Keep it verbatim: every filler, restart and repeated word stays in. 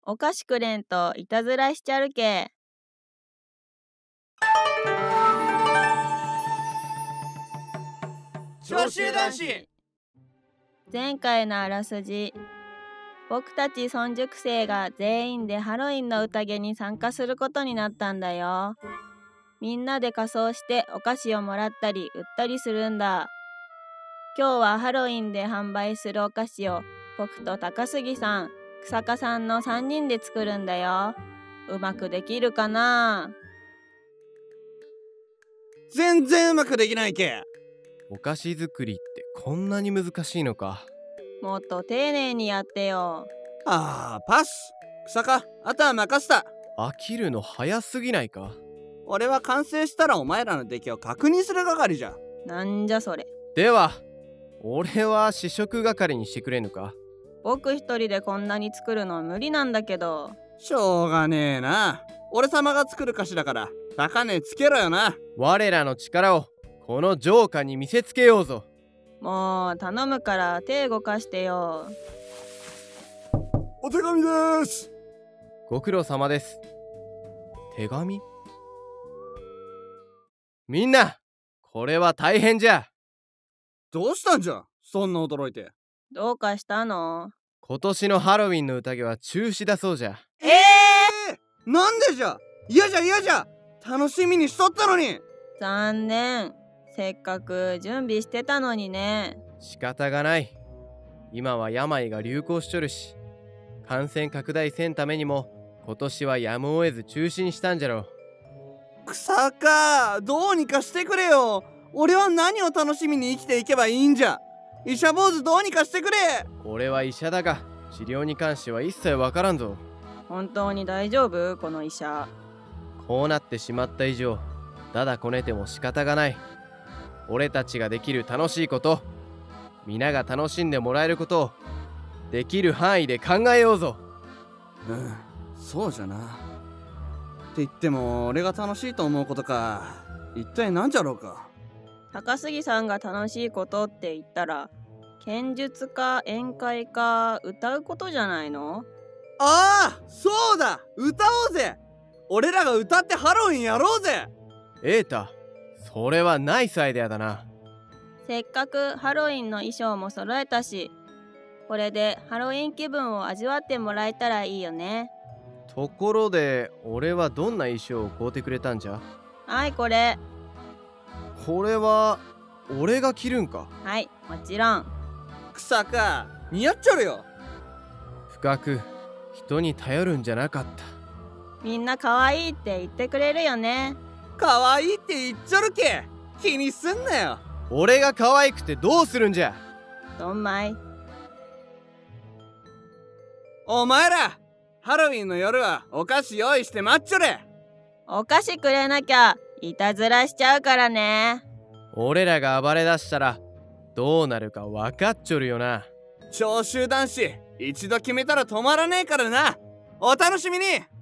お菓子くれんといたずらしちゃるけ。 長州男子。 前回のあらすじ。僕たち村塾生が全員でハロウィンの宴に参加することになったんだよ。みんなで仮装してお菓子をもらったり売ったりするんだ。今日はハロウィンで販売するお菓子を僕と高杉さん、草加さんのさんにんで作るんだよ。うまくできるかな？ 全然うまくできないけ。 お菓子作りってこんなに難しいのか。 もっと丁寧にやってよ。 ああ、パス。草加、あとは任せた。 飽きるの早すぎないか。 俺は完成したらお前らの出来を確認する係じゃ。 なんじゃそれ。 では俺は試食係にしてくれぬか。 僕一人でこんなに作るの無理なんだけど。 しょうがねえな。俺様が作る菓子だから高値つけろよな。 我らの力をこの城下に見せつけようぞ。 もう頼むから手動かしてよ。 お手紙です。 ご苦労様です。手紙？みんなこれは大変じゃ。 どうしたんじゃ、そんな驚いて。 どうかしたの？ 今年のハロウィンの宴は中止だそうじゃ。 ええー、なんでじゃ。嫌じゃ嫌じゃ。楽しみにしとったのに。 残念。せっかく準備してたのにね。 仕方がない。今は病が流行しとるし、感染拡大せんためにも今年はやむを得ず中止にしたんじゃろう。 草加、どうにかしてくれよ。俺は何を楽しみに生きていけばいいんじゃ。医者坊主どうにかしてくれ。 俺は医者だが治療に関しては一切わからんぞ。 本当に大丈夫？この医者。 こうなってしまった以上だだこねても仕方がない。俺たちができる楽しいこと、皆が楽しんでもらえることをできる範囲で考えようぞ。 うん、そうじゃな。って言っても俺が楽しいと思うことか、一体何じゃろうか。 高杉さんが楽しいことって言ったら、剣術か宴会か歌うことじゃないの？ ああ、そうだ、歌おうぜ。俺らが歌ってハロウィンやろうぜ。 瑛太、それはナイスアイデアだな。 せっかくハロウィンの衣装も揃えたし、これでハロウィン気分を味わってもらえたらいいよね。 ところで俺はどんな衣装を買うてくれたんじゃ？ はい、これ。 これは俺が着るんか？ はい、もちろん。 草加、似合っちゃるよ。 深く人に頼るんじゃなかった。 みんな可愛いって言ってくれるよね。 可愛いって言っちゃるけ。気にすんなよ。 俺が可愛くてどうするんじゃ。 どんまい。 お前らハロウィンの夜はお菓子用意して待っちょれ。 お菓子くれなきゃいたずらしちゃうからね。 俺らが暴れ出したらどうなるか分かっちょるよな。 長州男子、一度決めたら止まらねえからな。お楽しみに。